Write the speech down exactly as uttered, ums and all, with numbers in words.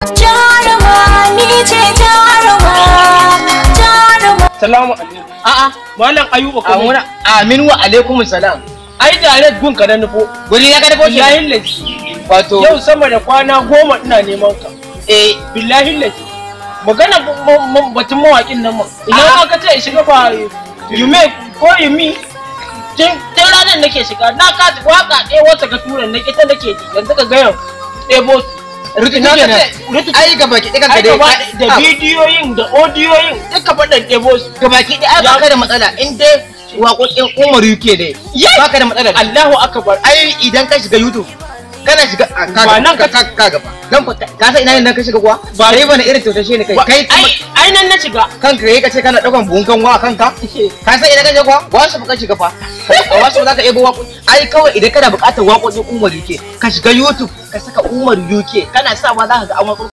jaruma ni ce jaruma jaruma. Salamu alaikum. A'a malam Ayuba ko amuna amin wa alaikum salam. Ai direct gun ka da nufo. Guri na ka nufo shi. Billahi lazi. Wato yau sama da kwana goma ina neman ka. Eh billahi lazi. Magana batun mawakin nan ma. Ina aka ce shiga ba you make ko you me. Tun ranar nake shiga na ka waka ɗaya wata ka tura na ita nake ji yanzu ka ga yau ɗebo rutu kenan. Ai gaba ki dikan ka dai da bidiyoyin da audiyoyin duka faɗan ɗebo su gaba ki dai ai baka da matsala in dai waƙoƙin Umar U K dai baka da matsala. Allahu akbar. Ai idan ka shiga YouTube kana shiga ba nan ka ka gaba dan ka san ina ne ka shiga kuwa ba dai bane irin tautashe ne kai kai ai nan na shiga kanka yayi kace kana daukan buhun kanwa a kanka ka san ina ka je kuwa wasu ka shiga fa wasu za ka yebo waƙoƙi ai kawai idan kana buƙatar waƙoƙin Umar U K ka shiga YouTube ka saka Umar U K kana sa ma za ka ga an waƙo